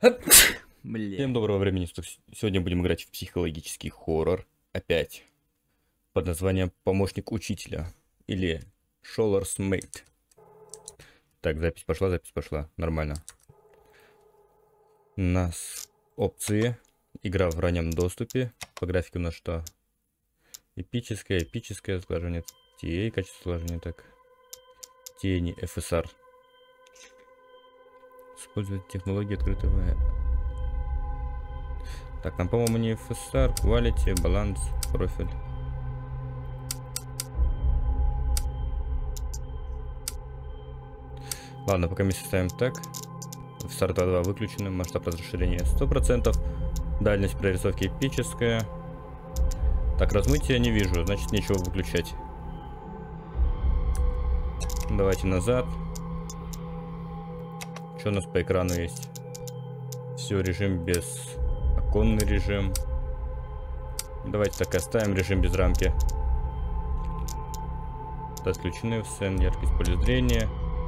Всем доброго времени суток. Сегодня будем играть в психологический хоррор. Опять. Под названием «Помощник учителя». Или «Scholar's Mate». Так, запись пошла. Нормально. У нас опции. Игра в раннем доступе. По графике у нас что? Эпическое сглаживание TA, качество сглаживания, так. Тени, FSR. Использовать технологии открытого. Так, нам, по-моему, не FSR, Quality, баланс, профиль. Ладно, пока мы ставим так. FSR 2.2 выключено, масштаб расширения 100%. Дальность прорисовки эпическая. Так, размытия не вижу, значит нечего выключать. Давайте назад. Что у нас по экрану есть? Все, режим без... Оконный режим. Давайте так оставим режим без рамки. Отключены все, яркость поля зрения.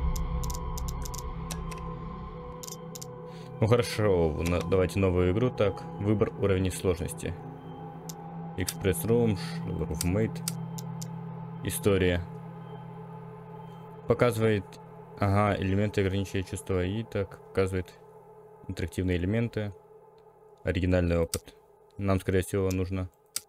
Ну хорошо, давайте новую игру. Так, выбор уровней сложности. Express Room, Roommate. История. Показывает, ага, элементы ограничивая чувства и так показывает интерактивные элементы. Оригинальный опыт. Нам, скорее всего, нужно.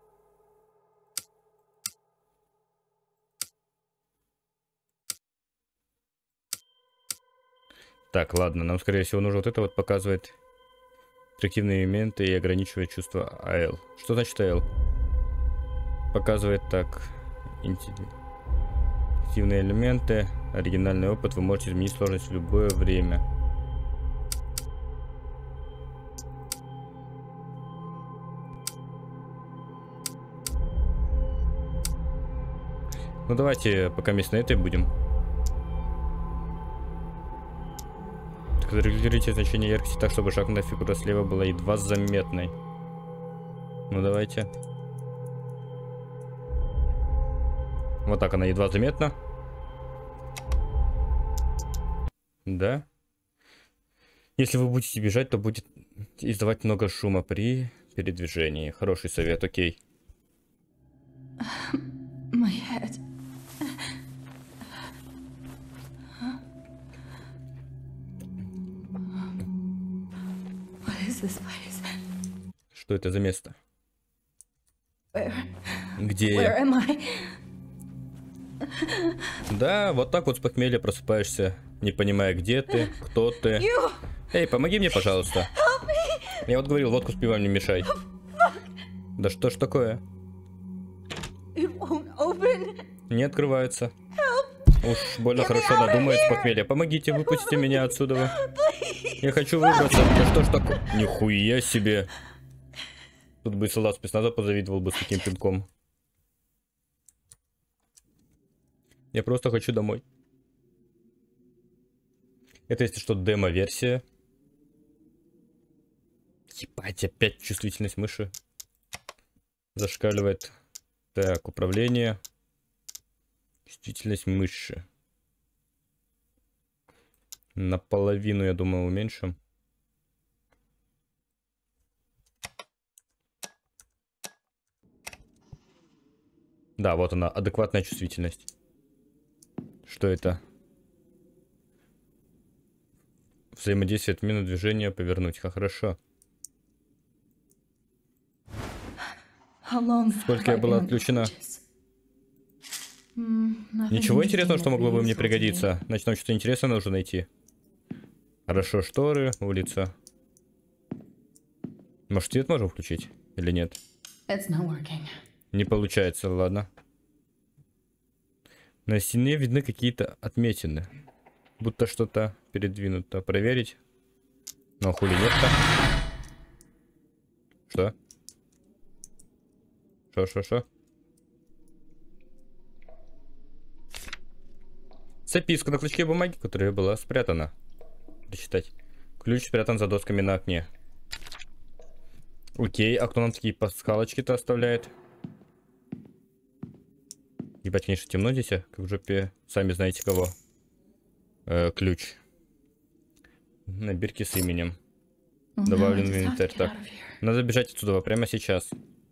Так, ладно, нам, скорее всего, нужно вот это вот показывает интерактивные элементы и ограничивает чувство AL. Что значит AL? Показывает так. Интерактивные элементы, оригинальный опыт. Вы можете изменить сложность в любое время. Ну давайте пока вместо этой будем. Так, регулируйте значение яркости так, чтобы шагная фигура слева была едва заметной. Ну давайте. Вот так она едва заметна. Да. Если вы будете бежать, то будет издавать много шума при передвижении. Хороший совет, окей. My head. What is this place? Что это за место? Where Где? am I? Да, вот так вот с похмелья просыпаешься, не понимая, где ты, кто ты. You Эй, помоги мне, пожалуйста. help me! Я вот говорил, водку с пивом не мешай. Да что ж такое? It won't open. Не открывается. Уж больно хорошо надумает с похмелья. Помогите, выпустите меня отсюда. Я хочу выбраться. Да что ж такое? Нихуя себе. Тут бы солдат спецназа позавидовал бы с таким пинком. Я просто хочу домой. Это, если что, демо-версия. Ебать, опять чувствительность мыши зашкаливает. Так, управление. Чувствительность мыши. Наполовину, я думаю, уменьшим. Да, вот она, адекватная чувствительность. Что это? Взаимодействие отмена движения, повернуть. Хорошо. Сколько я была отключена? Ничего интересного, что могло бы мне пригодиться. Значит, нам что-то интересное нужно найти. Хорошо, шторы, улица. Может, свет можем включить? Или нет? Не получается, ладно. На стене видны какие-то отметины. Будто что-то передвинуто. Проверить. Но хули нет-то. Что? Что? Записка на клочке бумаги, которая была спрятана. Дочитать. Ключ спрятан за досками на окне. Окей, а кто нам такие пасхалочки-то оставляет? Ебать, конечно, темно здесь, как в жопе. Сами знаете кого. Ключ. На бирке с именем. Добавлен в I just have to инвентарь. get Так, out of here. надо бежать отсюда прямо сейчас.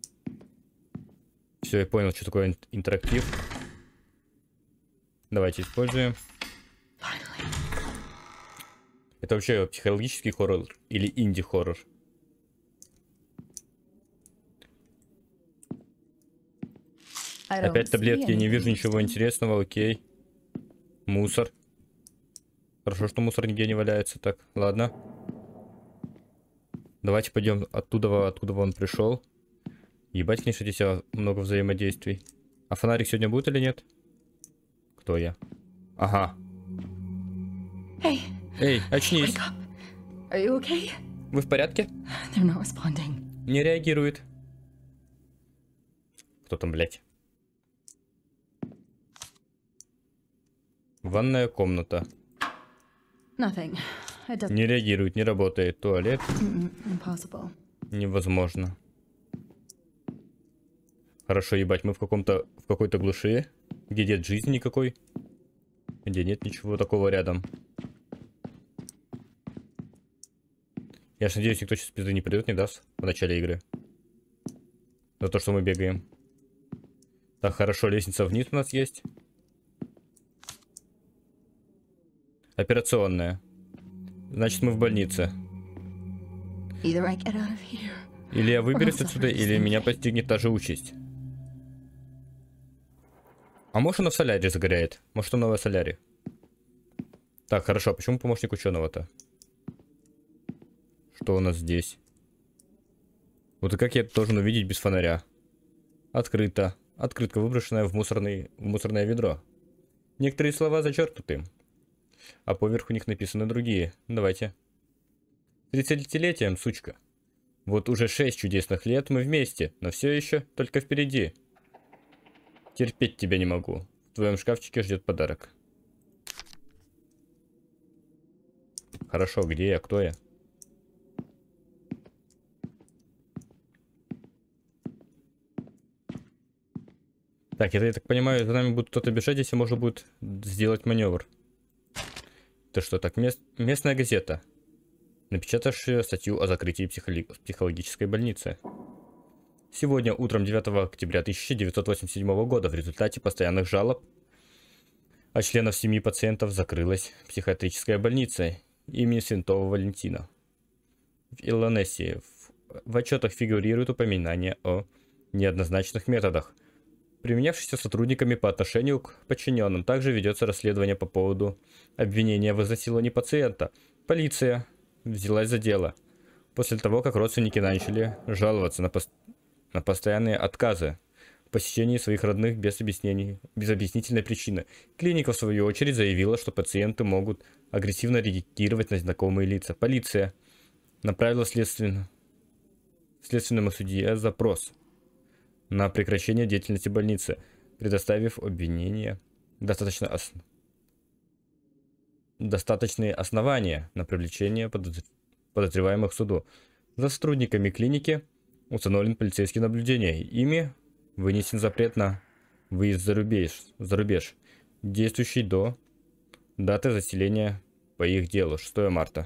Все, я понял, что такое интерактив. Давайте используем. Finally. Это вообще психологический хоррор или инди-хоррор? I don't Опять see таблетки, я не вижу anything ничего interesting. интересного, окей. Мусор. Хорошо, что мусор нигде не валяется. Так, ладно. Давайте пойдем оттуда, откуда он пришел. Ебать, конечно, здесь много взаимодействий. А фонарик сегодня будет или нет? Кто я? Ага. Hey, Эй, очнись. wake up. Are you okay? Вы в порядке? They're not responding. Не реагирует. Кто там, блядь? Ванная комната. Nothing. It doesn't. Не реагирует, не работает. Туалет. Impossible. Невозможно. Хорошо, ебать, мы в какой-то глуши, где нет жизни никакой, где нет ничего такого рядом. Я ж надеюсь, никто сейчас пизды не придет, не даст в начале игры. За то, что мы бегаем. Так, хорошо, лестница вниз у нас есть. Операционная. Значит, мы в больнице. Either I get out of here. Или я выберусь отсюда, или меня постигнет та же участь. А может, она в соляре загоряет? Может, она в соляре? Так, хорошо, а почему помощник ученого-то? Что у нас здесь? Вот и как я это должен увидеть без фонаря? Открыто. Открытка, выброшенная в мусорное ведро. Некоторые слова зачеркнуты, а поверху них написаны другие. Давайте. 30-летием, сучка. Вот уже 6 чудесных лет мы вместе, но все еще только впереди. Терпеть тебя не могу. В твоем шкафчике ждет подарок. Хорошо, где я? Кто я? Так, это, я так понимаю, за нами будет кто-то бежать, если можно будет сделать маневр. Это что, так, местная газета, напечатавшая статью о закрытии психологической больницы. Сегодня, утром 9 октября 1987 года, в результате постоянных жалоб от членов семьи пациентов закрылась психиатрическая больница имени Святого Валентина в Иллинойсе. В отчетах фигурирует упоминание о неоднозначных методах, применявшихся сотрудниками по отношению к подчиненным. Также ведется расследование по поводу обвинения в изнасиловании пациента. Полиция взялась за дело после того, как родственники начали жаловаться на постоянные отказы в посещении своих родных без объяснительной причины. Клиника, в свою очередь, заявила, что пациенты могут агрессивно реагировать на знакомые лица. Полиция направила следственному судье запрос на прекращение деятельности больницы, предоставив обвинение достаточные основания на привлечение подозреваемых к суду. За сотрудниками клиники установлен полицейское наблюдение. Ими вынесен запрет на выезд за рубеж, действующий до даты заселения по их делу, 6 марта.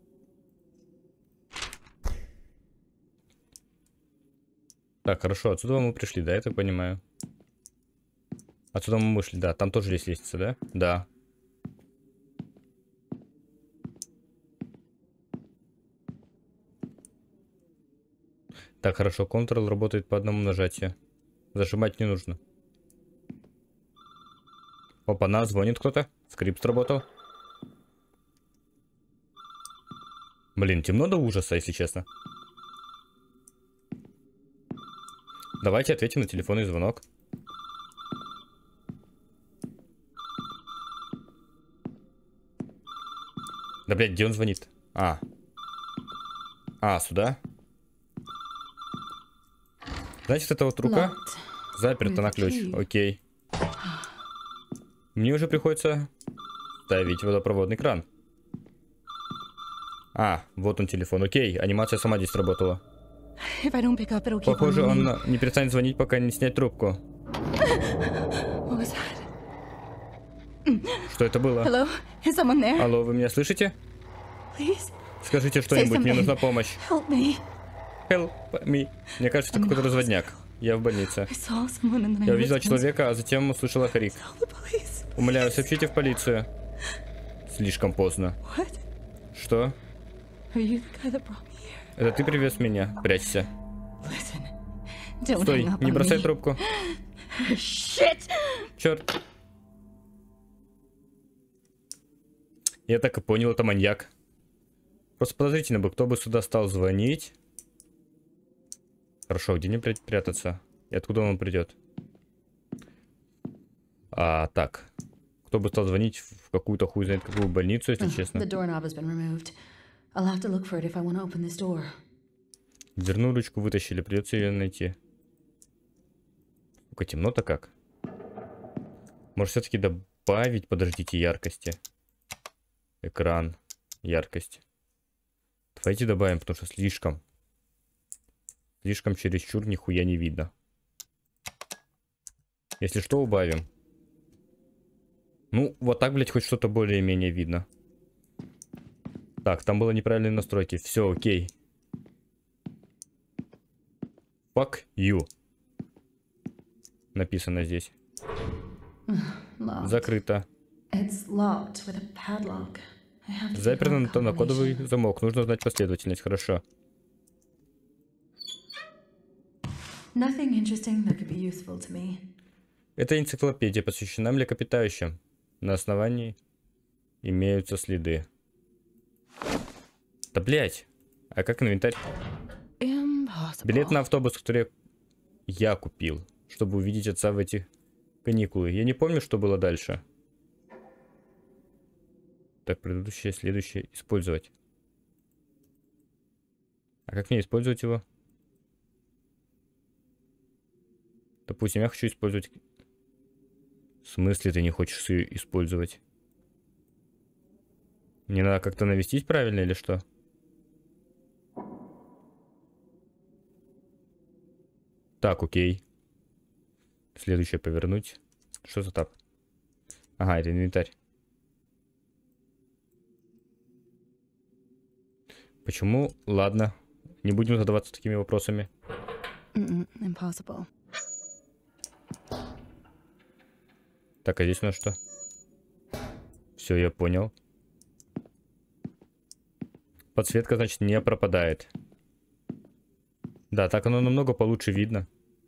Так, хорошо, отсюда мы пришли, да, я так понимаю? Отсюда мы вышли, да, там тоже есть лестница, да? Да. Так, хорошо, Ctrl работает по одному нажатию. Зажимать не нужно. Опа-на, звонит кто-то. Скрипт сработал. Блин, темно до ужаса, если честно. Давайте ответим на телефонный звонок. Да, блядь, где он звонит? Сюда? Значит, эта вот рука заперта на ключ. Окей. Мне уже приходится ставить водопроводный кран. Вот он телефон. Окей, анимация сама здесь сработала. Похоже, он не перестанет звонить, пока не снять трубку. Что это было? Hello? Is someone there? Алло, вы меня слышите? Please? Скажите что-нибудь, мне something. нужна помощь. Help me. Help me. Мне кажется, это какой-то разводняк. Я в больнице. I saw someone and then I Я heard увидела someone человека, а затем услышала крик. Tell the police. Умоляю, сообщите в полицию. Слишком поздно. What? Что? Are you the guy that brought me here? Это ты привез меня? Прячься. Listen. Don't Стой, hang up не on бросай me. трубку. Shit! Черт. Я так и понял, это маньяк. Просто подозрительно бы, кто бы сюда стал звонить. Хорошо, где мне прятаться? И откуда он придет? Так. Кто бы стал звонить в какую-то хуй знает какую больницу, если The честно. doorknob has been removed. I'll have to look for it if I want to open this door. Дверную ручку вытащили, придется ее найти. Сука, темно-то как? Может, все-таки добавить, подождите, яркости. Экран, яркость. Давайте добавим, потому что слишком чересчур нихуя не видно. Если что, убавим. Ну, вот так, блядь, хоть что-то более-менее видно. Так, там было неправильные настройки. Все, окей. Fuck you. Написано здесь. Locked. Закрыто. It's locked with a padlock. I have to Заперто figure out на кодовый combination. замок. Нужно узнать последовательность. Хорошо. Nothing interesting that could be useful to me. Эта энциклопедия посвящена млекопитающим. На основании имеются следы. Да блять. А как инвентарь? Impossible. Билет на автобус, который я купил, чтобы увидеть отца в эти каникулы. Я не помню, что было дальше. Так, предыдущее, следующее. Использовать. А как мне использовать его? Допустим, я хочу использовать... В смысле ты не хочешь ее использовать? Мне надо как-то навестить правильно или что? Так, окей. Следующее повернуть. Что за тап? Ага, это инвентарь. Почему? Ладно. Не будем задаваться такими вопросами. Impossible. Так, а здесь у нас что? Все, я понял. Подсветка, значит, не пропадает. Да, так оно намного получше видно.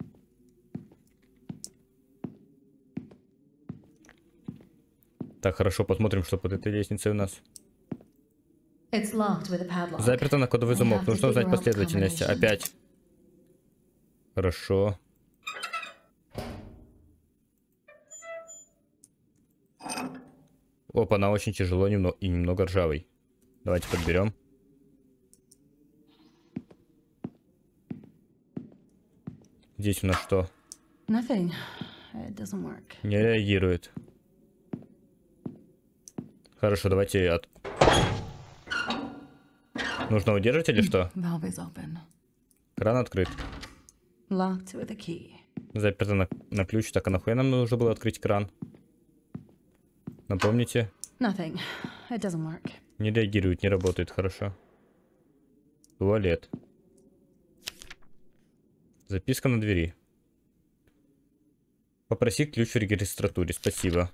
Так, хорошо, посмотрим, что под этой лестницей у нас. It's locked with a padlock. Заперто на кодовый замок. Нужно узнать последовательность. Опять. Хорошо. Опа, она очень тяжело и немного ржавый. Давайте подберем. Здесь у нас что? Nothing. It doesn't work. Не реагирует. Хорошо, давайте Нужно удерживать или что? Valve is open. Кран открыт. Locked with a key. Заперто на ключ. Так, а нахуя нам нужно было открыть кран? Напомните. Nothing. It doesn't work. Не реагирует, не работает, хорошо. Туалет. Записка на двери. Попроси ключ в регистратуре, спасибо.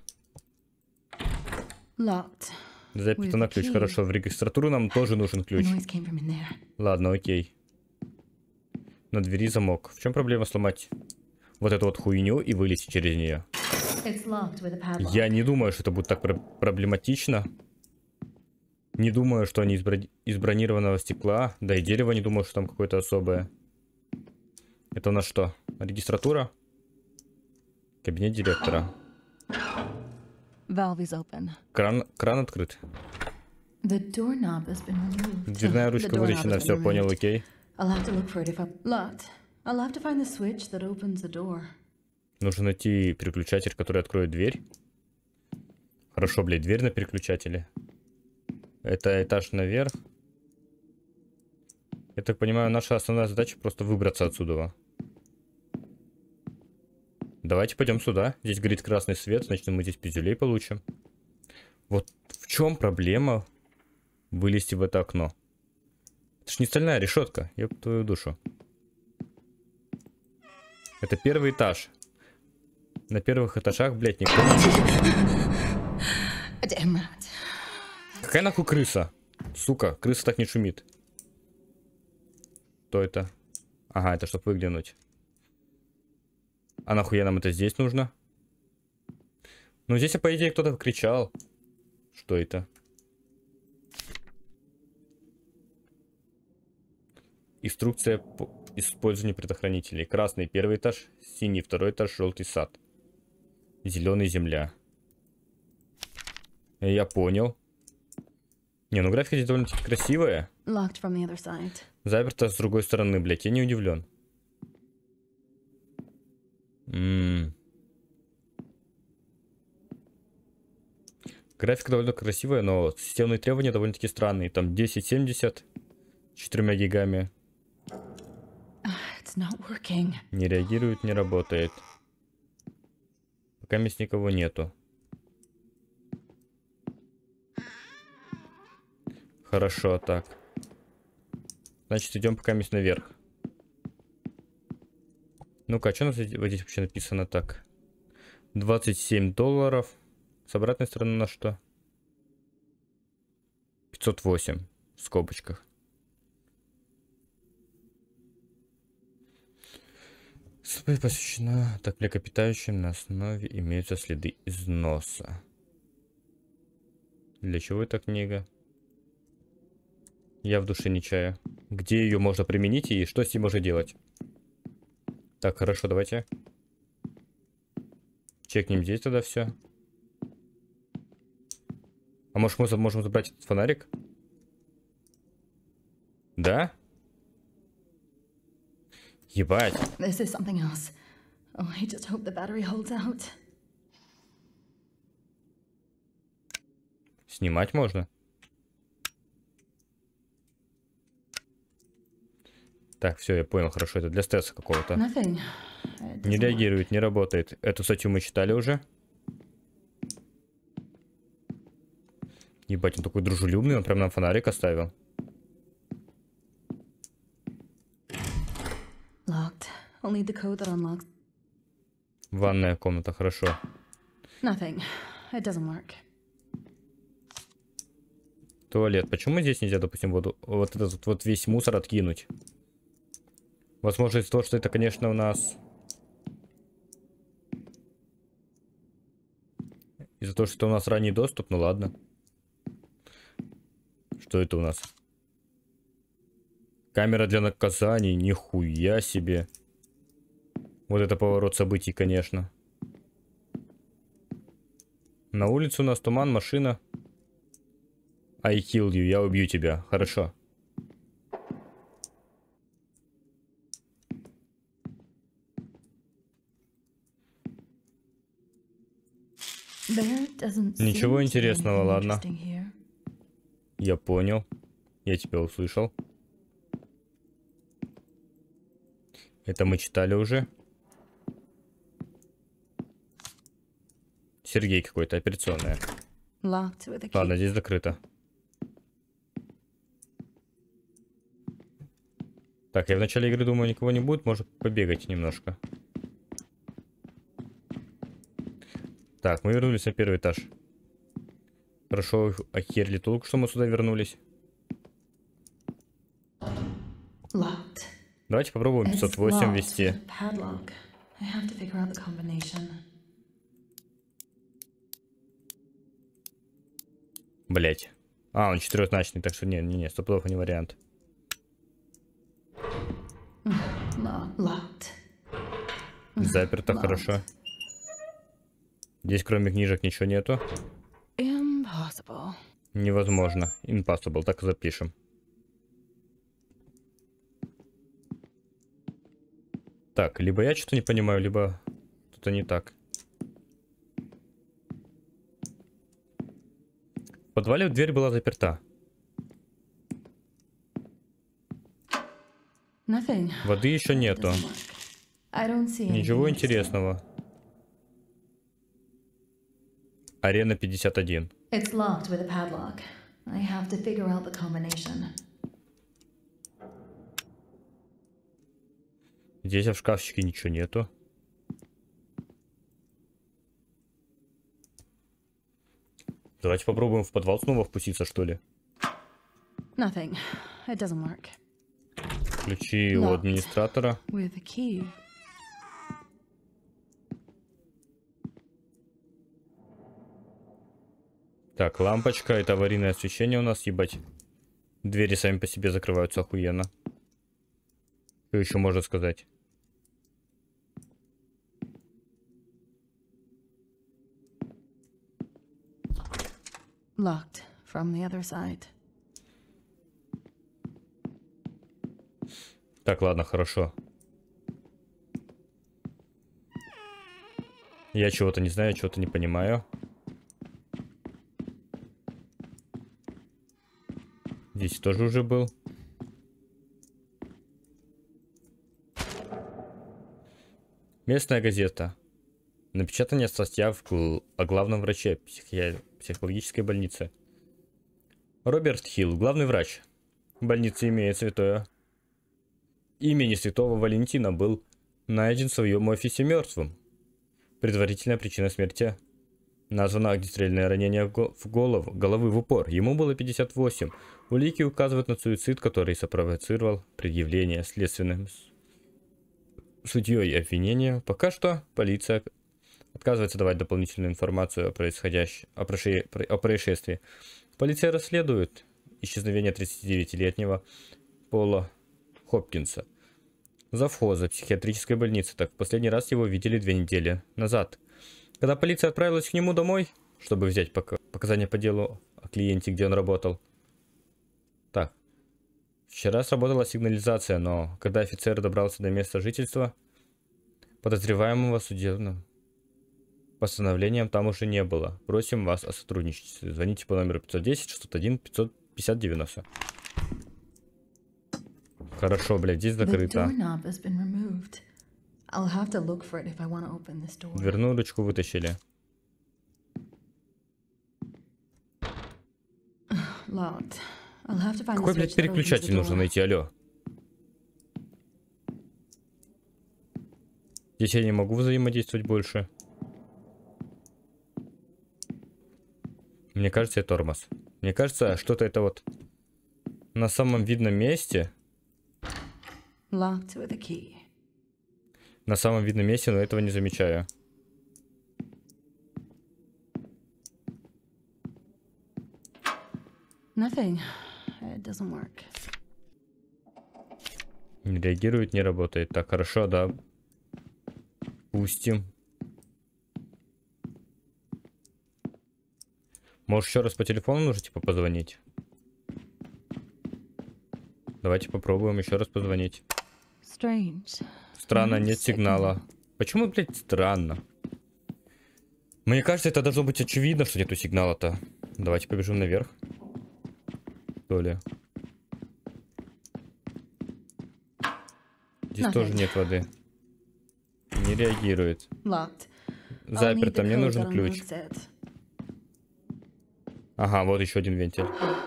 Locked. Заперто на ключ, хорошо. В регистратуру нам тоже нужен ключ. The noise came from in there. Ладно, окей. На двери замок. В чем проблема сломать вот эту вот хуйню и вылезти через нее? It's locked with a padlock. Я не думаю, что это будет так проблематично. Не думаю, что они из бронированного стекла. Да и дерево не думаю, что там какое-то особое. Это у нас что? Регистратура? Кабинет директора. Valve is open. Кран открыт. The doorknob has been removed. Дверная ручка The doorknob вытащена. has been Все, понял, removed. окей. I'll have to look for it if I'm locked. I'll have to find the switch that opens the door. Нужно найти переключатель, который откроет дверь. Хорошо, блядь, дверь на переключателе. Это этаж наверх. Я так понимаю, наша основная задача просто выбраться отсюда. Давайте пойдем сюда. Здесь горит красный свет, значит мы здесь пиздюлей получим. Вот в чем проблема вылезти в это окно? ж не стальная решетка, ёб твою душу. Это первый этаж. На первых этажах, блядь, никто не... Какая нахуй крыса? Сука, крыса так не шумит. Что это? Ага, это чтобы выглянуть. А нахуя нам это здесь нужно? Ну здесь, по идее, кто-то кричал. Что это? Инструкция по использованию предохранителей. Красный первый этаж, синий второй этаж, желтый сад. Зеленый земля. Я понял. Не, ну графика здесь довольно-таки красивая. Заперто с другой стороны, блядь, я не удивлен. Графика довольно красивая, но системные требования довольно-таки странные. Там 1070 с 4 гигами. Не реагирует, не работает. Пока мест никого нету. Хорошо, так. Значит, идем пока мест наверх. Ну-ка, а что у нас здесь вообще написано так? $27. С обратной стороны на что? 508 в скобочках. Посвящена так млекопитающим на основе имеются следы износа. Для чего эта книга? Я в душе не чаю. Где ее можно применить и что с ней можно делать? Так, хорошо, давайте. Чекнем здесь тогда все. А может мы можем забрать этот фонарик? Да? Ебать. Снимать можно? Так, все, я понял, хорошо, это для стресса какого-то. Не реагирует, не работает. Эту статью мы читали уже. Ебать, он такой дружелюбный, он прям нам фонарик оставил. Ванная комната, хорошо. Туалет. Почему здесь нельзя, допустим, вот этот вот весь мусор откинуть? Возможно, из-за того, что это, конечно, у нас... Из-за того, что это у нас ранний доступ, ну ладно. Что это у нас? Камера для наказаний, нихуя себе. Вот это поворот событий, конечно. На улице у нас туман, машина. I kill you, я убью тебя. Хорошо. Ничего интересного, ладно. Я понял. Я тебя услышал. Это мы читали уже. Сергей какой-то, операционная. Ладно, здесь закрыто. Так, я в начале игры думаю, никого не будет, может побегать немножко. Так, мы вернулись на первый этаж. Хорошо, охерли толк, что мы сюда вернулись. Давайте попробуем 508 ввести. Блять. А, он четырехзначный, так что не, стопудово не вариант. Заперто, хорошо. Здесь кроме книжек ничего нету. Невозможно. Impossible, так и запишем. Так, либо я что-то не понимаю, либо что-то не так. В подвале дверь была заперта. Воды еще нету. Ничего интересного. Арена 51. Здесь в шкафчике ничего нету. Давайте попробуем в подвал снова впуститься, что ли. Nothing. It doesn't work. Ключи у администратора. With a key. Так, лампочка, это аварийное освещение у нас, ебать. Двери сами по себе закрываются охуенно. Что еще можно сказать? Locked from the other side. Так, ладно, хорошо. Я чего-то не знаю, чего-то не понимаю. Здесь тоже уже был. Местная газета. Напечатание статья о главном враче психологической больницы. Роберт Хилл, главный врач. Больница имени святого Валентина, был найден в своем офисе мертвым. Предварительная причина смерти названа огнестрельное ранение головы в упор. Ему было 58. Улики указывают на суицид, который спровоцировал предъявление следственным судьей обвинения. Пока что полиция отказывается давать дополнительную информацию о происшествии. Полиция расследует исчезновение 39-летнего Пола Хопкинса, завхоза психиатрической больницы. Так, в последний раз его видели 2 недели назад. Когда полиция отправилась к нему домой, чтобы взять показания по делу о клиенте, где он работал. Так, вчера сработала сигнализация, но когда офицер добрался до места жительства подозреваемого судебным постановлением там уже не было. Просим вас о сотрудничестве. Звоните по номеру 510 601 550 90. Хорошо, блядь, здесь закрыто. Дверную ручку вытащили. Какой, блядь, переключатель нужно найти, алло? Здесь я не могу взаимодействовать больше. Мне кажется, это тормоз. Мне кажется, что-то это вот на самом видном месте. На самом видном месте, но этого не замечаю. Nothing. It doesn't work. Не реагирует, не работает. Так, хорошо, да. Пустим. Может, еще раз по телефону нужно, типа, позвонить? Давайте попробуем еще раз позвонить. Странно, нет сигнала. Почему, блядь, странно? Мне кажется, это должно быть очевидно, что нету сигнала-то. Давайте побежим наверх. То ли. Здесь тоже нет воды. Не реагирует. Заперто, мне нужен ключ. Ага, вот еще один вентиль.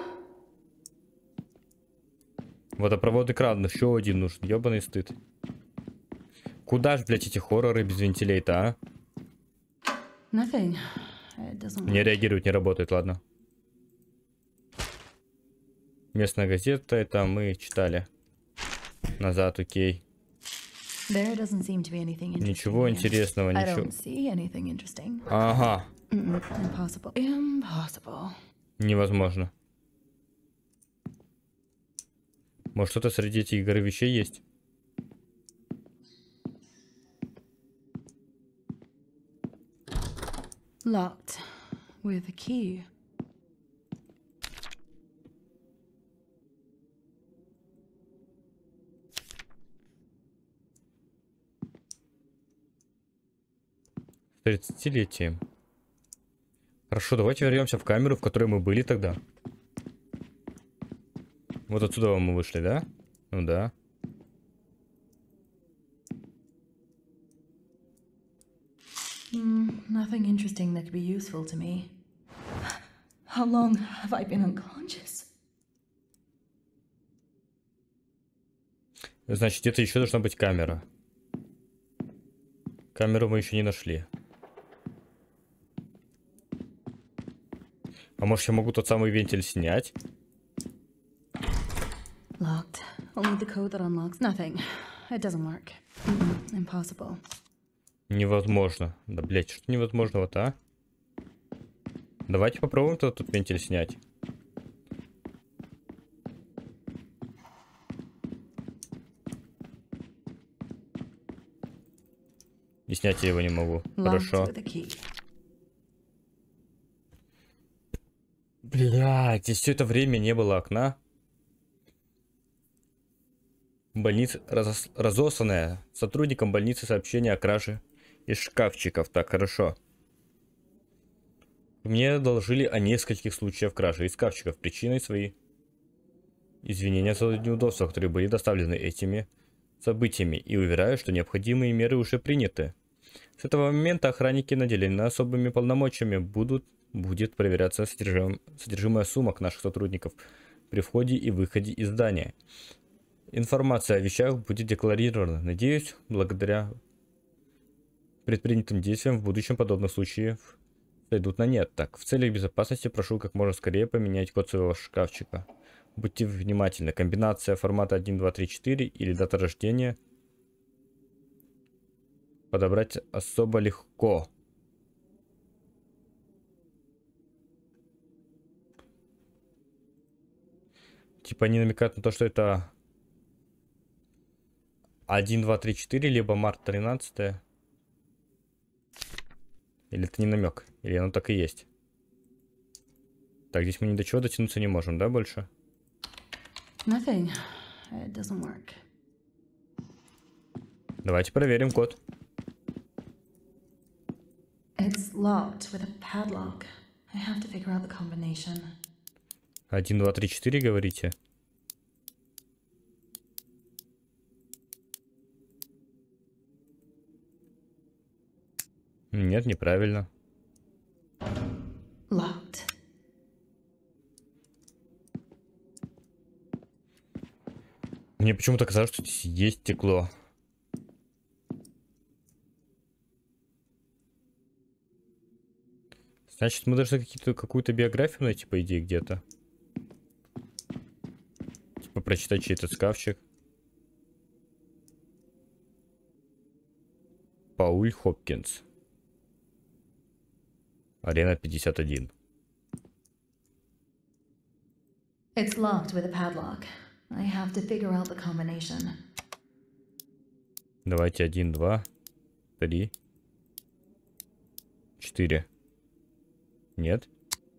Водопровод и кран, еще один нужен. Ёбаный стыд. Куда ж, блядь, эти хорроры без вентилей-то, а? Не реагирует, не работает, ладно. Местная газета, это мы читали. Назад, окей. Ничего интересного, ничего. Ага. Невозможно. Может, что-то среди этих горы вещей есть? Locked with a key. С 30-летием. Хорошо, давайте вернемся в камеру, в которой мы были тогда. Вот отсюда мы вышли, да? Ну да. Nothing interesting that could be useful to me. How long have I been unconscious? Значит, где-то еще должна быть камера. Камеру мы еще не нашли. А может, я могу тот самый вентиль снять? Locked. Only the code that unlocks nothing. It doesn't work. Impossible. Невозможно. Да, блять, что невозможного-то, а? Давайте попробуем тут вентиль снять. И снять я его не могу. Хорошо. Блядь, здесь все это время не было окна. Больница разосланная. Сотрудникам больницы сообщение о краже из шкафчиков. Так, хорошо. Мне доложили о нескольких случаях кражи из шкафчиков. Причиной свои извинения за неудобства, которые были доставлены этими событиями. И уверяю, что необходимые меры уже приняты. С этого момента охранники, наделены особыми полномочиями, будет проверяться содержимое сумок наших сотрудников при входе и выходе из здания. Информация о вещах будет декларирована. Надеюсь, благодаря предпринятым действиям в будущем подобных случаев сойдут на нет. Так, в целях безопасности прошу как можно скорее поменять код своего шкафчика. Будьте внимательны. Комбинация формата 1, 2, 3, 4 или дата рождения подобрать особо легко. Типа они намекают на то, что это 1, 2, 3, 4, либо март 13. Или это не намек? Или оно так и есть? Так, здесь мы ни до чего дотянуться не можем, да, больше? Nothing. It doesn't work. Давайте проверим код. It's locked with a padlock. I have to figure out the combination. 1, 2, 3, 4, говорите? Нет, неправильно. Locked. Мне почему-то казалось, что здесь есть стекло. Значит, мы должны какую-то биографию найти, по идее, где-то. Типа прочитать чей-то шкафчик. Пауль Хопкинс. Арена 51. It's locked with a padlock. I have to figure out the combination. Давайте 1, 2, 3, 4. Нет?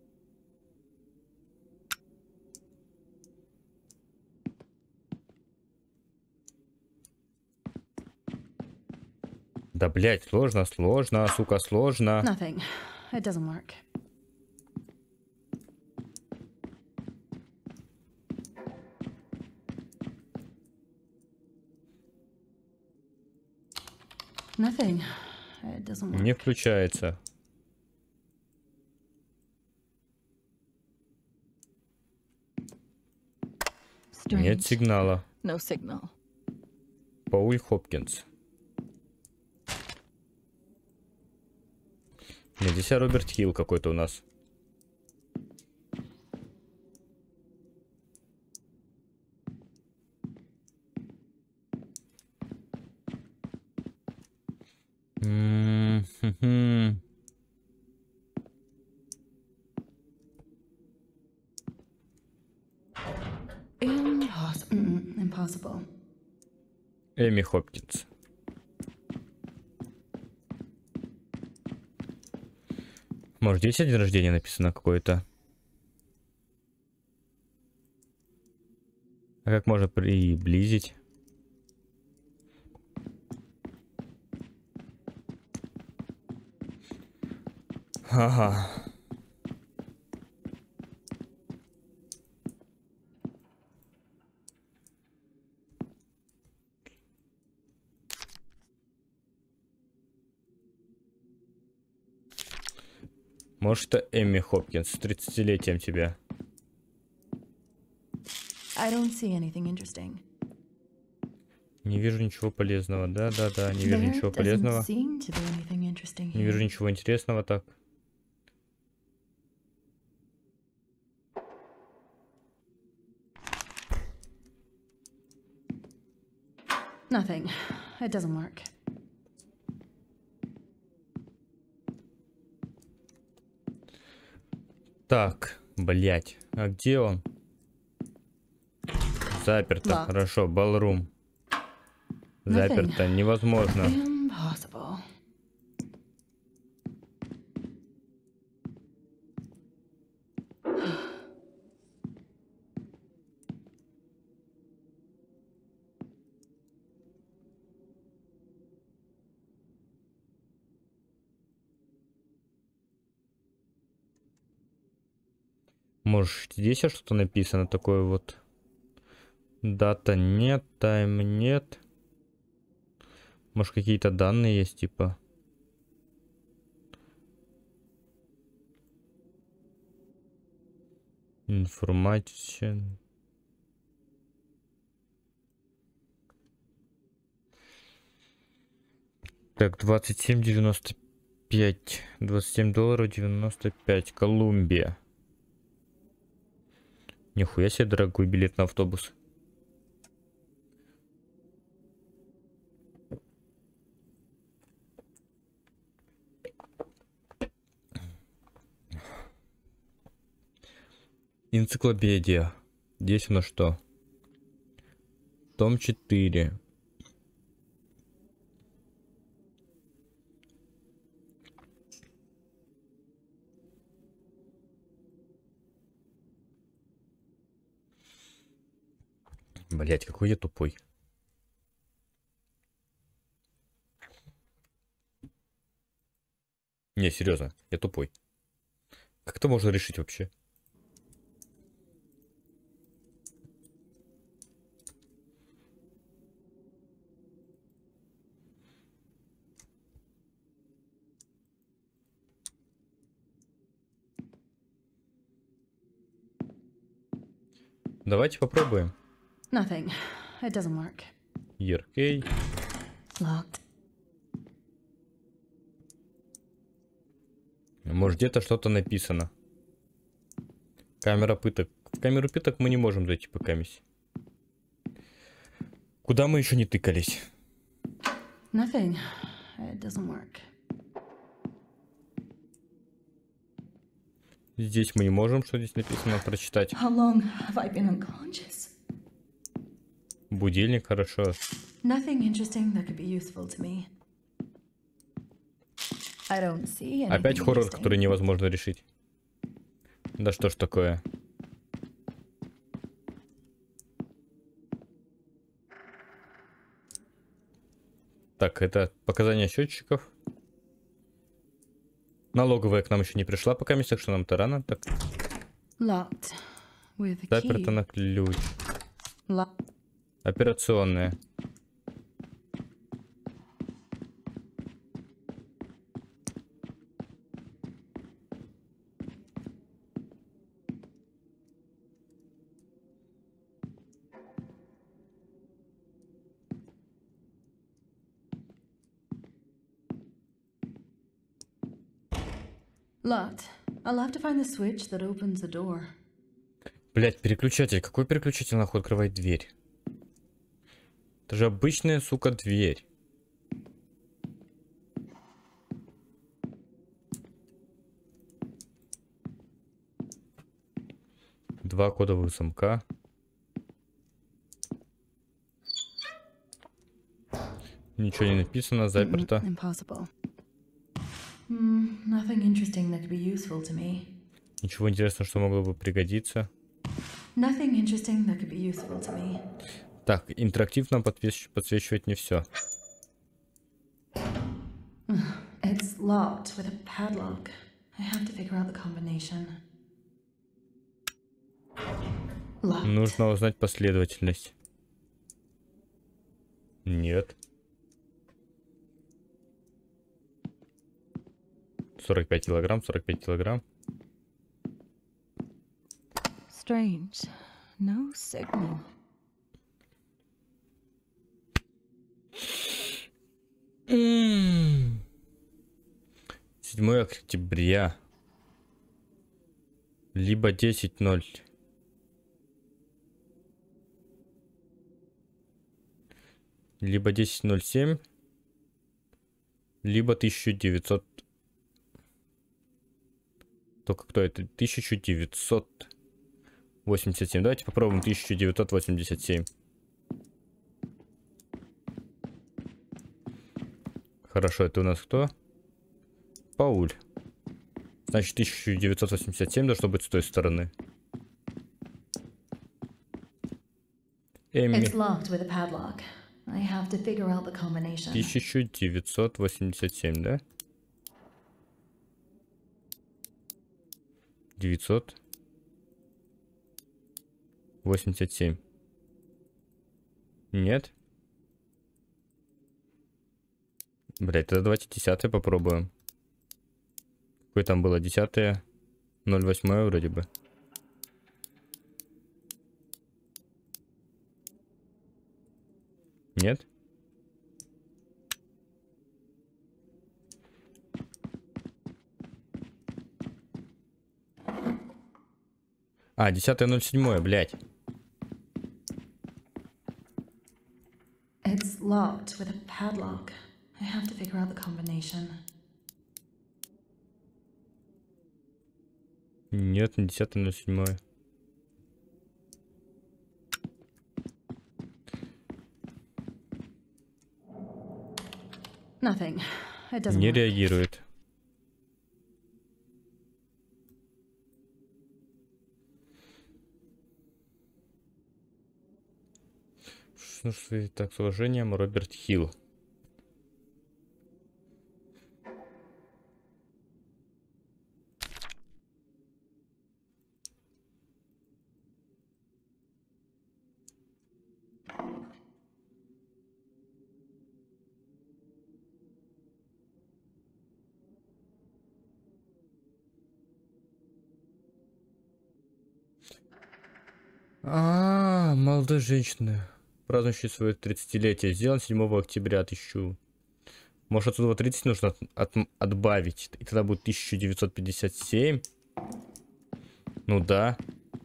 Да, блять, сложно, сука, сложно. Nothing. It doesn't work. Nothing. It doesn't work. Не включается. Нет сигнала. No signal. Пауль Хопкинс. Нет, здесь Роберт Хилл какой-то у нас. Impossible. Эми Хопкинс. Может, здесь день рождения написано какое-то? А как можно приблизить? Ага. Может, это Эми Хопкинс с 30-летием тебя. I don't see anything interesting. Не вижу ничего полезного. Да, не вижу There ничего doesn't полезного. seem to be anything interesting Не вижу here. ничего интересного так. Nothing. It doesn't work. Так, блять. А где он? Заперто. Locked. Хорошо, балрум. Заперто. Невозможно. Impossible. Может, здесь что-то написано такое вот. Дата нет, тайм нет. Может, какие-то данные есть, типа. Информация. Так, 27,95. 27 долларов 95. Колумбия. Нихуя себе дорогой билет на автобус. Энциклопедия. Здесь у нас что? Том 4. Блять, какой я тупой. Не, серьезно, я тупой. Как это можно решить вообще? Давайте попробуем. Nothing. It doesn't work. ERK. Locked. Может, где-то что-то написано. Камера пыток. В камеру пыток мы не можем зайти пока мисс. Куда мы еще не тыкались? Nothing. It doesn't work. Здесь мы не можем, что здесь написано, прочитать. How long have I been unconscious? Будильник, хорошо. Nothing interesting that could be useful to me. I don't see anything Опять хоррор, interesting. который невозможно решить. Да что ж такое? Так, это показания счетчиков. Налоговая к нам еще не пришла пока, так что нам-то рано. Так, Locked. With a заперто key. на ключ. Locked. Операционная. Locked. I'll have to find the switch that opens the door. Блять, переключатель. Какой переключатель нахуй открывает дверь? Это же обычная, сука, дверь. Два кодовых замка. Ничего не написано, заперто. Impossible. Nothing interesting that could be useful to me. Ничего интересного, что могло бы пригодиться. Nothing interesting that could be useful to me. Так, интерактив нам подсвечивает не все. It's locked with a padlock. I have to figure out the combination. Locked. Нужно узнать последовательность. Нет. 45 килограмм, 45 килограмм. Strange. No signal. 7 октября. Либо 10:0. Либо 10:07. Либо 1900. Только кто это? 1987. Давайте попробуем 1987. Хорошо, это у нас кто? Пауль. Значит, 1987 должно быть с той стороны. Эмми. 1987, да? 987. Нет? Блять, тогда давайте 10 попробуем. Какое там было 10-е? 08 вроде бы. Нет? А, 10:07, блядь. It's locked with a padlock. I have to figure out the combination. Нет, не 10:07. Nothing. It doesn't Не work. реагирует. Ну что, так, с уважением, Роберт Хилл. Молодая женщина, празднующая свое 30-летие, сделан 7 октября 1000. Может, отсюда 30 нужно отбавить, и тогда будет 1957. Ну да.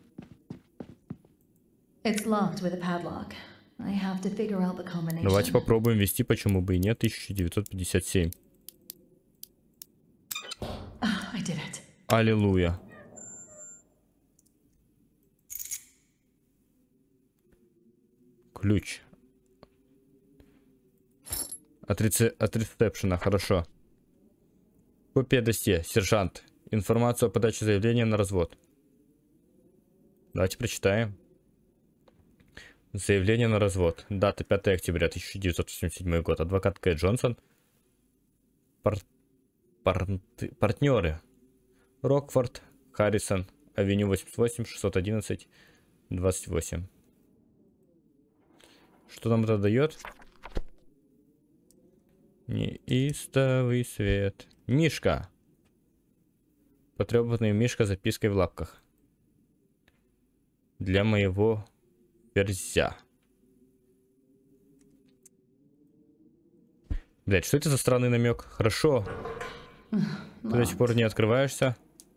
It's locked with a padlock. I have to figure out the combination. Давайте попробуем ввести, почему бы и нет, 1957. I did it. Аллилуйя. Ключ. От ресепшена, хорошо. Копия досье, сержант. Информацию о подаче заявления на развод. Давайте прочитаем. Заявление на развод. Дата 5 октября 1987 год. Адвокат Кэт Джонсон. Партнеры. Рокфорд, Харрисон, авеню 88, 611, 28. Что нам это дает? Неистовый свет. Мишка. Потрепанный мишка с запиской в лапках. Для моего ферзя. Блять, что это за странный намек? Хорошо. Ты до сих пор не открываешься.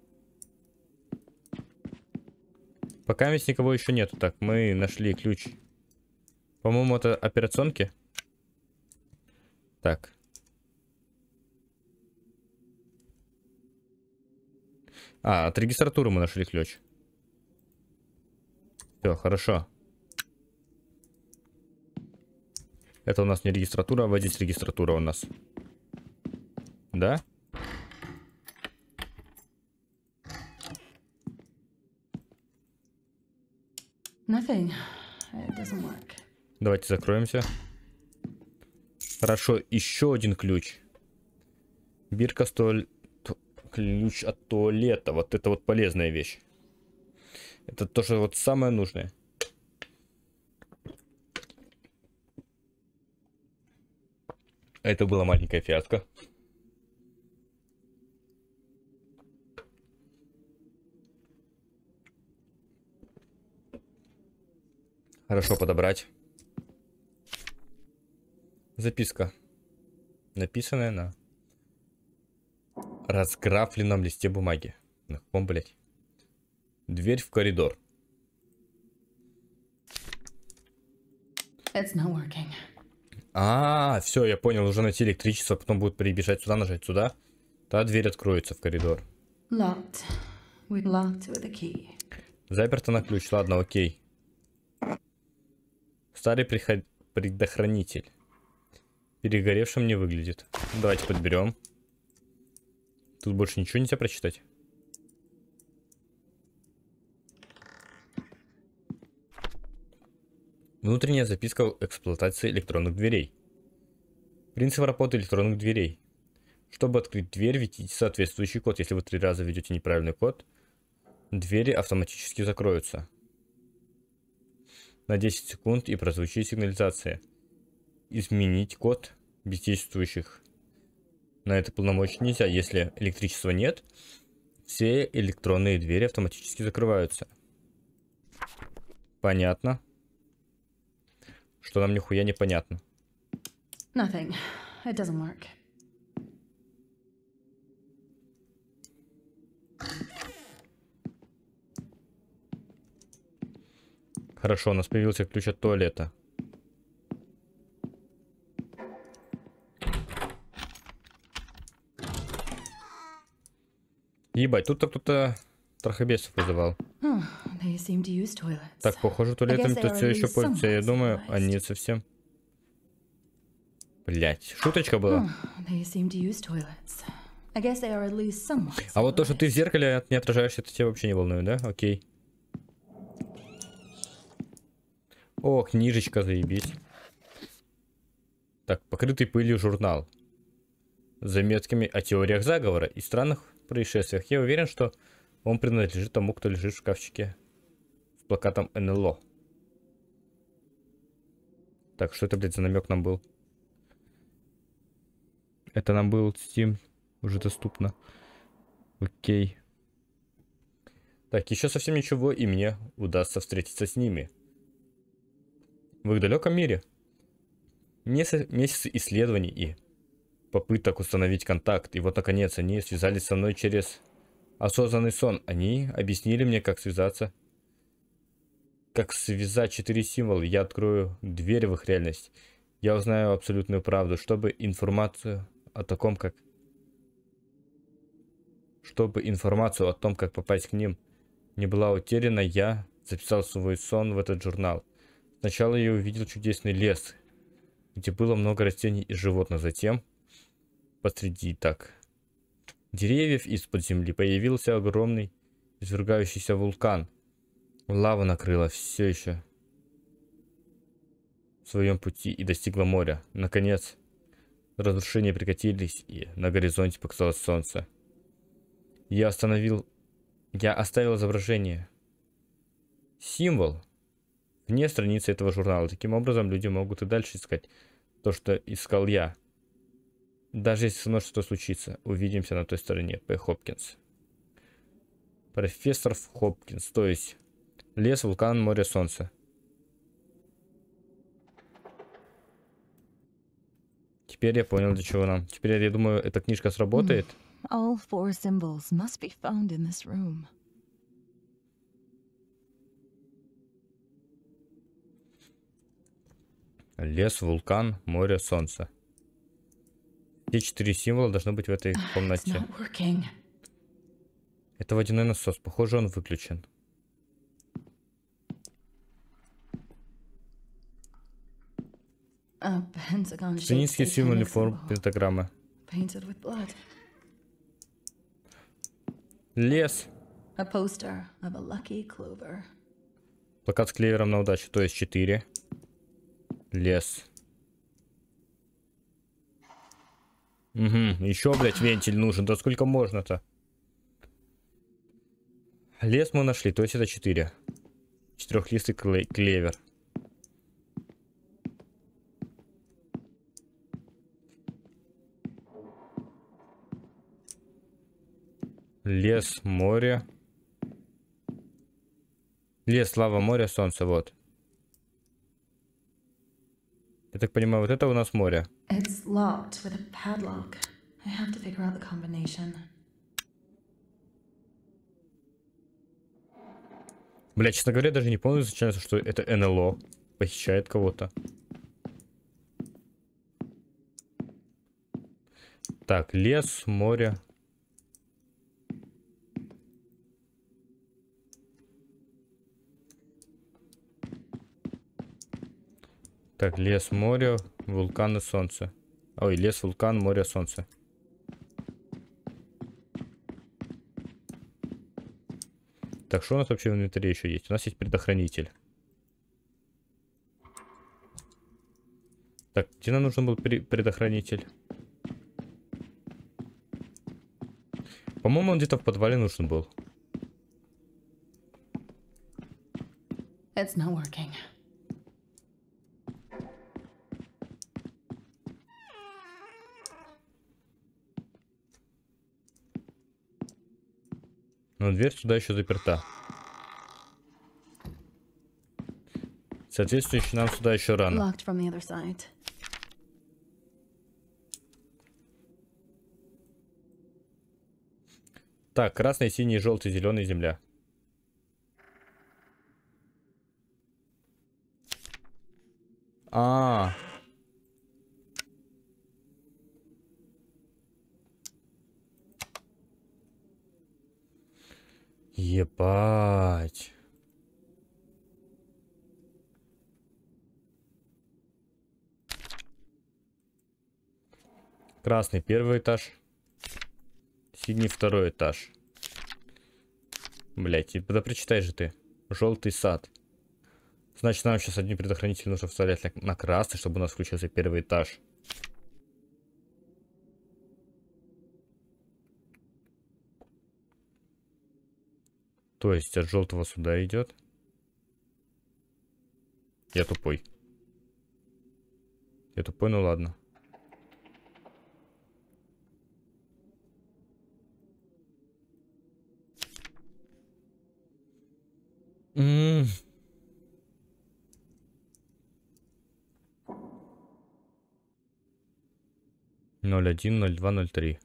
Пока ведь никого еще нету. Так, мы нашли ключ. По-моему, это операционки. Так. А, от регистратуры мы нашли ключ. Все, хорошо. Это у нас не регистратура, а вот здесь регистратура у нас. Да? Nothing. It doesn't work. Давайте закроемся. Хорошо, еще один ключ. Бирка ключ от туалета. Вот это вот полезная вещь. Это тоже вот самое нужное. Это была маленькая фиаско. Хорошо подобрать. Записка. Написанная на разграфленном листе бумаги. На каком, блядь? Дверь в коридор. It's not working. Все, я понял, уже найти электричество, потом будет прибежать сюда, нажать сюда. Та дверь откроется в коридор. Locked. We're locked with a key. Заперто на ключ, ладно, окей. Старый предохранитель. Перегоревшим не выглядит. Давайте подберем. Тут больше ничего нельзя прочитать. Внутренняя записка об эксплуатации электронных дверей. Принцип работы электронных дверей. Чтобы открыть дверь, введите соответствующий код. Если вы 3 раза введете неправильный код, двери автоматически закроются. На 10 секунд и прозвучит сигнализация. Изменить код бездействующих. На это полномочия нельзя. Если электричества нет, все электронные двери автоматически закрываются. Понятно. Что нам нихуя не понятно. Nothing. It doesn't work. Хорошо, у нас появился ключ от туалета. Ебать, тут-то кто-то трахобесов вызывал. They seem to use toilets. Так, похоже, туалетами тут все еще пользуются. Я думаю, они совсем... Блять, шуточка была. They seem to use toilets. I guess they are at least somewhat А вот то, что ты в зеркале не отражаешься, это тебя вообще не волнует, да? Окей. О, книжечка, заебись. Так, покрытый пылью журнал. С заметками о теориях заговора и странных происшествиях. Я уверен, что он принадлежит тому, кто лежит в шкафчике с плакатом НЛО. Так, что это, блядь, за намек нам был? Это нам был Steam. Уже доступно. Окей. Так, еще совсем ничего, и мне удастся встретиться с ними. В их далеком мире. Месяцы исследований и попыток установить контакт. И вот, наконец, они связались со мной через осознанный сон. Они объяснили мне, как связаться. Как связать 4 символа. Я открою дверь в их реальность. Я узнаю абсолютную правду, чтобы информацию о том, как попасть к ним не была утеряна, я записал свой сон в этот журнал. Сначала я увидел чудесный лес, где было много растений и животных. Затем посреди деревьев из-под земли появился огромный извергающийся вулкан. Лава накрыла все еще в своем пути и достигла моря. Наконец, разрушения прекратились, и на горизонте показалось солнце. Я оставил изображение. Символ вне страницы этого журнала. Таким образом, люди могут и дальше искать то, что искал я. Даже если со мной что-то случится. Увидимся на той стороне. П. Хопкинс. Профессор Хопкинс. То есть лес, вулкан, море, солнце. Теперь я понял, для чего нам. Теперь я думаю, эта книжка сработает. All 4 symbols must be found in this room. Лес, вулкан, море, солнце. Все 4 символа должны быть в этой It's комнате. not working. Это водяной насос. Похоже, он выключен. A pentagon-shaped Сатанинские символы satanic форм symbol, пентаграммы. painted with blood. Лес. A poster of a lucky clover. Плакат с клевером на удачу. То есть 4. Лес. Угу. Еще, блядь, вентиль нужен. Да сколько можно-то? Лес мы нашли. То есть это 4. 4-листый клевер. Лес, море. Лес, лава, море, солнце, вот. Я так понимаю, вот это у нас море. It's locked with a padlock. I have to figure out the combination. Бля, честно говоря, даже не помню, зачем, что это НЛО похищает кого-то. Так, лес, море. Так, лес, море, вулкан и солнце. Ой, лес, вулкан, море, солнце. Так, что у нас вообще в инвентаре еще есть? У нас есть предохранитель. Так, где нам нужен был предохранитель? По-моему, он где-то в подвале нужен был. It's not working. Но дверь сюда еще заперта. Соответственно, нам сюда еще рано. Locked from the other side. Так, красный, синий, желтый, зеленый, земля. Ебать. Красный первый этаж. Синий второй этаж. Блять, да прочитай же ты. Желтый сад. Значит, нам сейчас один предохранитель нужно вставлять на красный, чтобы у нас включился первый этаж. То есть от желтого сюда идет. Я тупой. Я тупой, ну ладно. Ноль один, 02, 03.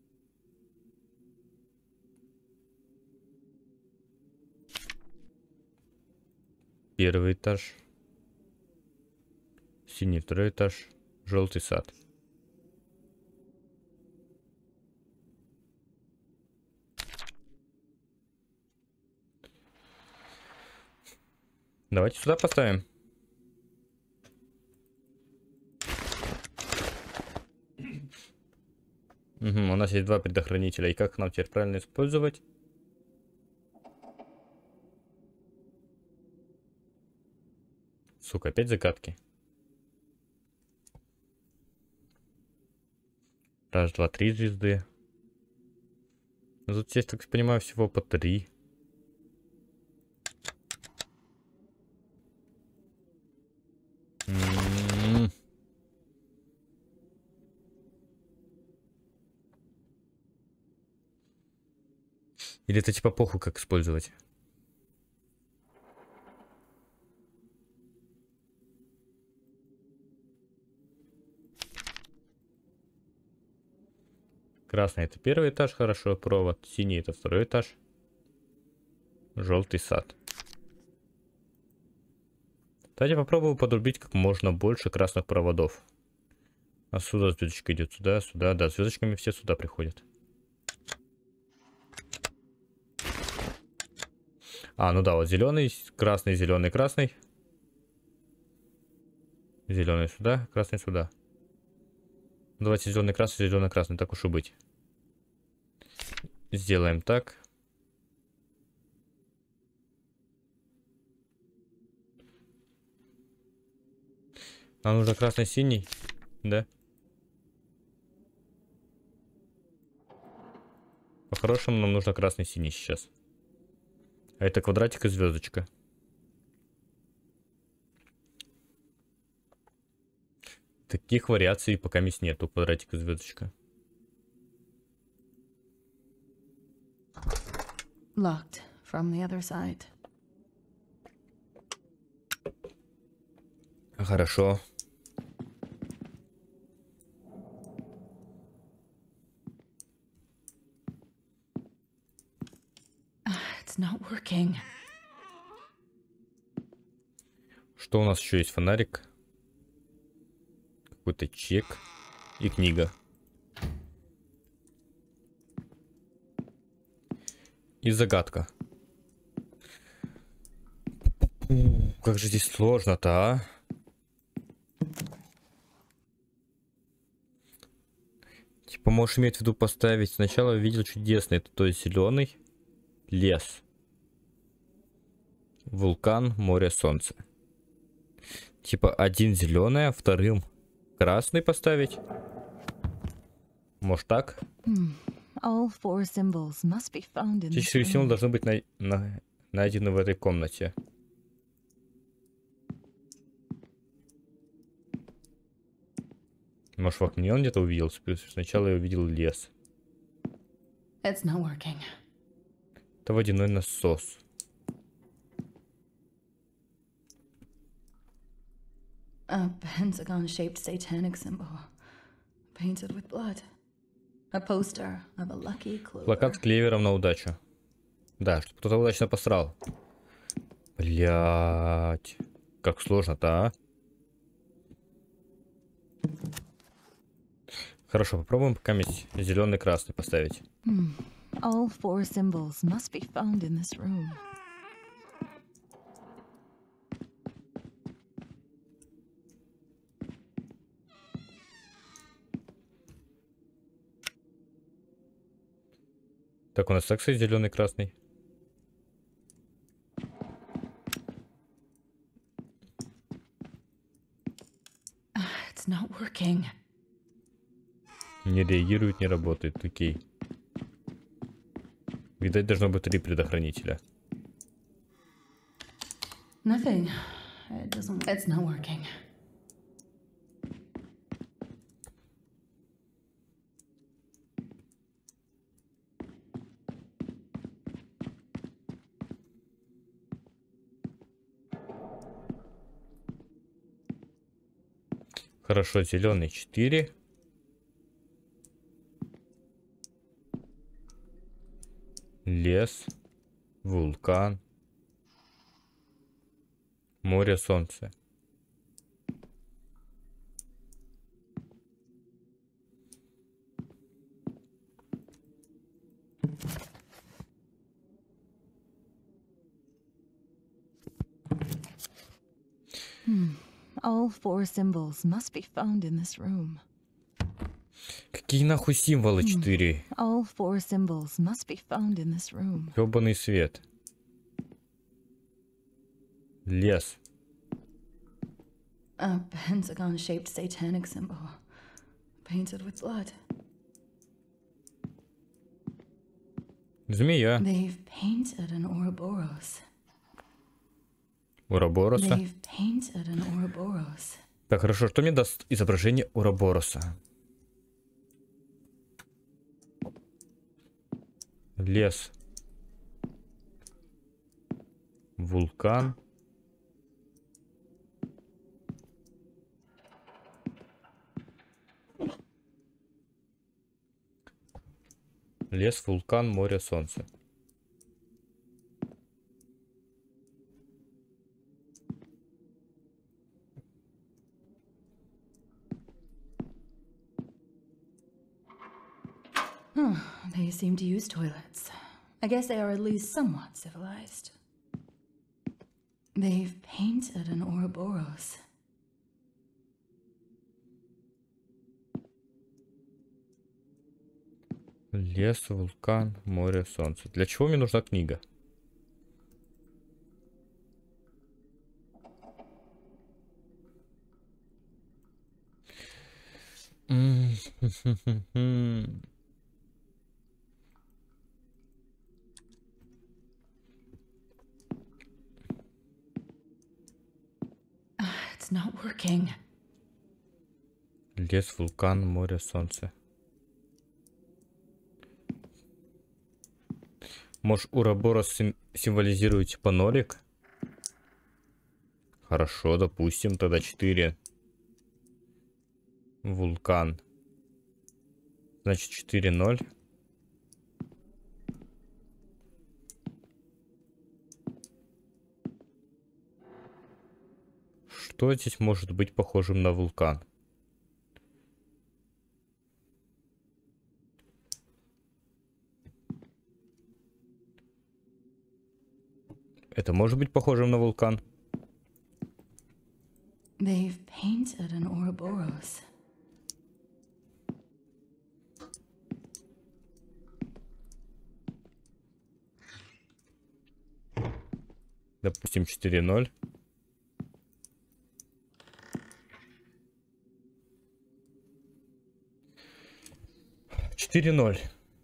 Первый этаж. Синий второй этаж. Желтый сад. Давайте сюда поставим. Угу, у нас есть два предохранителя. И как нам теперь правильно использовать? Сука, опять загадки. Раз, два, три звезды. Ну, тут есть, так понимаю, всего по 3. Или это типа похуй, как использовать? Красный это первый этаж, хорошо, провод. Синий это второй этаж. Желтый сад. Давайте попробую подрубить как можно больше красных проводов. Отсюда звездочка идет сюда, сюда. Да, звездочками все сюда приходят. Ну да, вот зеленый, красный, зеленый, красный. Зеленый сюда, красный сюда. Давайте зеленый, красный, так уж и быть. Сделаем так. Нам нужно красный, синий, да? По-хорошему нам нужно красный, синий сейчас. А это квадратик и звездочка. Таких вариаций пока нету, квадратик и звездочка. Locked from the other side. Хорошо. It's not working. Что у нас еще есть? Фонарик. Какой-то чек. И книга. И загадка. Как же здесь сложно-то, а? Типа, можешь иметь в виду поставить. Сначала видел чудесный, это то есть зеленый лес. Вулкан, море, солнце. Типа, один зеленый, а вторым красный поставить. Может так? All four symbols must be found in Все this 4 символа room. должны быть найдены в этой комнате. Может, в окне он где-то увидел? Сначала я увидел лес. It's not working. Это водяной насос. A pentagon-shaped satanic symbol, painted with blood. A poster of a lucky clover. Плакат с клевером на удачу. Да, чтобы кто-то удачно посрал. Блять, как сложно-то, а? Хорошо, попробуем пока зеленый красный поставить. All four symbols must be found in this room. Так, у нас так, кстати, зеленый красный. It's not working. Не реагирует, не работает. Окей. Видать, должно быть 3 предохранителя. Nothing. It's not working. Хорошо, зеленый 4. Лес. Вулкан. Море, солнце. All four symbols must be found in this room. Какие нахуй символы 4? All four symbols must be found in this room. Ёбаный свет. Лес. A pentagon-shaped satanic symbol, painted with blood. Змея. They've painted an Ouroboros. Уробороса. They've painted an Ouroboros. Так, хорошо, что мне даст изображение Уробороса? Лес. Вулкан. Лес, вулкан, море, солнце. They seem to use toilets. I guess they are at least somewhat civilized. They've painted an Ouroboros. Лес, вулкан, море, солнце. Для чего мне нужна книга? It's not working. Лес, вулкан, море, солнце. Может, Уроборос символизирует типа нолик? Хорошо, допустим, тогда 4. Вулкан. Значит, 4-0. Что здесь может быть похожим на вулкан? Это может быть похожим на вулкан? They've painted an Ouroboros. Допустим, 4-0. Четыре-ноль.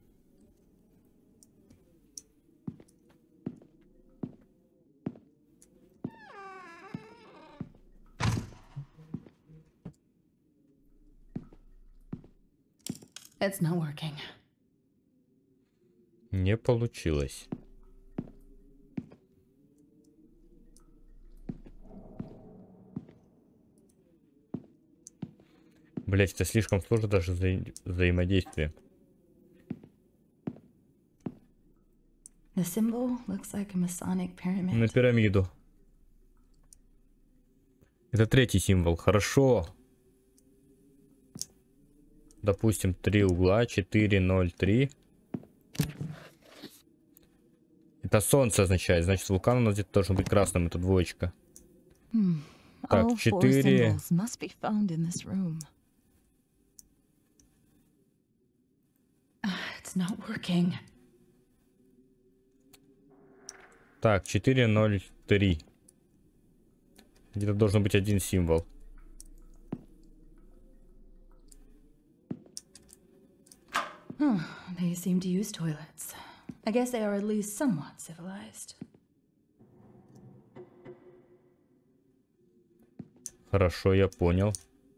It's not working. Не получилось. Блять, это слишком сложно даже взаимодействие. The symbol looks like a Masonic pyramid. На пирамиду. Это третий символ. Хорошо. Допустим, 3 угла. 4, 0, 3. Это солнце означает. Значит, вулкан у нас где-то должен быть красным. Это двоечка. Так, All 4 4. symbols must be found in this room. It's not working. Так, 4, 0, 3. Где-то должен быть один символ. They seem to use toilets. I guess they are at least somewhat civilized. Хорошо, я понял.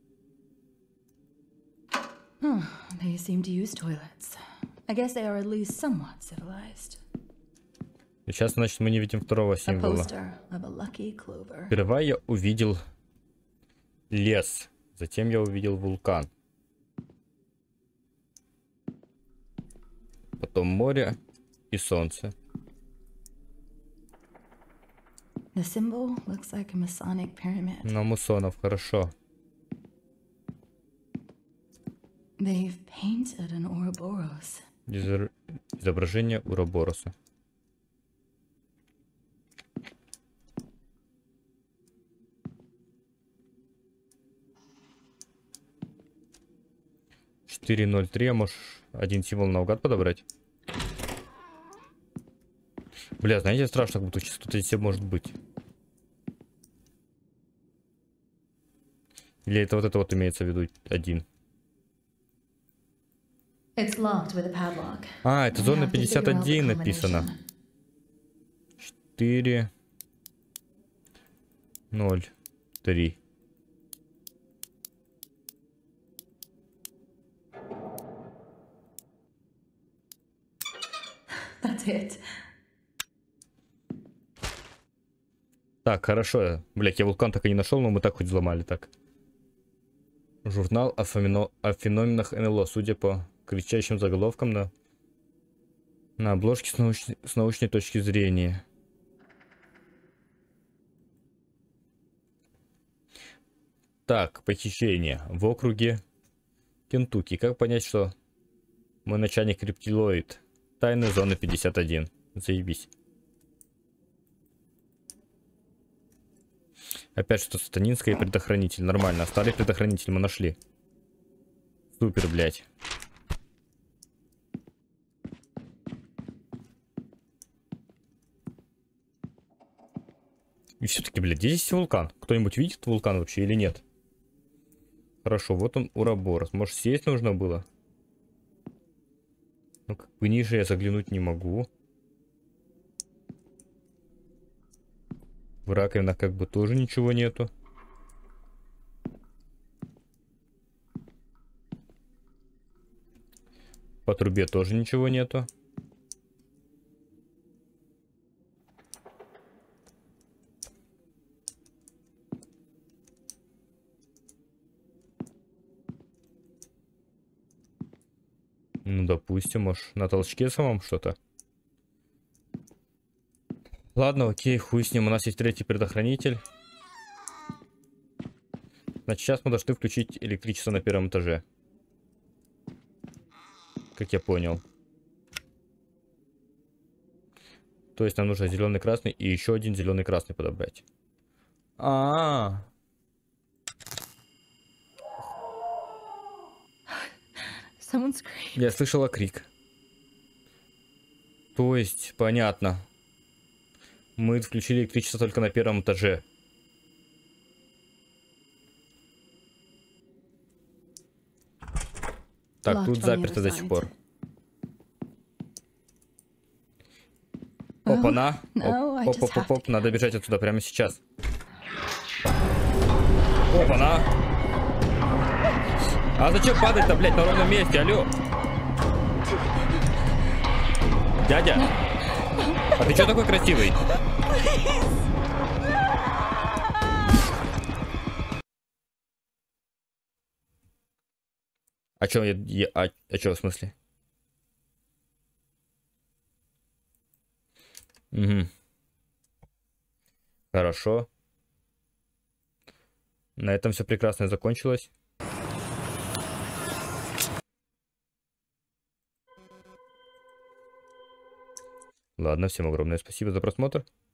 They seem to use toilets. I guess they are at least somewhat civilized. И сейчас, значит, мы не видим второго A символа. poster of a lucky clover. Сперва я увидел лес. Затем я увидел вулкан. Потом море и солнце. The symbol looks like a Masonic pyramid. На мусонов, хорошо. They've painted an Ouroboros. Изображение Уробороса. Четыре, 0, 3, а можешь один символ наугад подобрать? Бля, знаете, страшно, как будто сейчас кто-то здесь может быть. Или это вот имеется в виду один? It's locked with a padlock. А, это I зона have to figure out the 51 написано. combination. 4, 0, 3. That's it. Так, хорошо. Блять, я вулкан так и не нашел, но мы так хоть взломали так. Журнал о феноменах НЛО, судя по кричащим заголовкам на обложке с научной точки зрения. Так, похищение в округе Кентукки. Как понять, что мой начальник рептилоид? Тайны зоны 51. Заебись. Опять что-то сатанинское и предохранитель. Нормально. Старый предохранитель мы нашли. Супер, блядь. И все-таки, блядь, здесь вулкан. Кто-нибудь видит вулкан вообще или нет? Хорошо, вот он, Уроборос. Может, сесть нужно было? Ну, как бы ниже я заглянуть не могу. В раковинах как бы тоже ничего нету. По трубе тоже ничего нету. Ну, допустим, может, на толчке самом что-то. Ладно, окей, хуй с ним. У нас есть третий предохранитель. Значит, сейчас мы должны включить электричество на первом этаже. Как я понял. То есть нам нужно зеленый, красный и еще один зеленый, красный подобрать. Someone screamed. Я слышала крик. То есть, понятно. Мы включили электричество только на первом этаже. Так, тут заперто до сих пор. Опа-на. Оп-оп-оп-оп. Надо бежать отсюда прямо сейчас. Опа-на. А зачем падать-то, блядь, на ровном месте? Алло. Дядя. А ты что такой красивый? А чё а чё в смысле? Угу. Хорошо. На этом все прекрасно закончилось. Ладно, всем огромное спасибо за просмотр.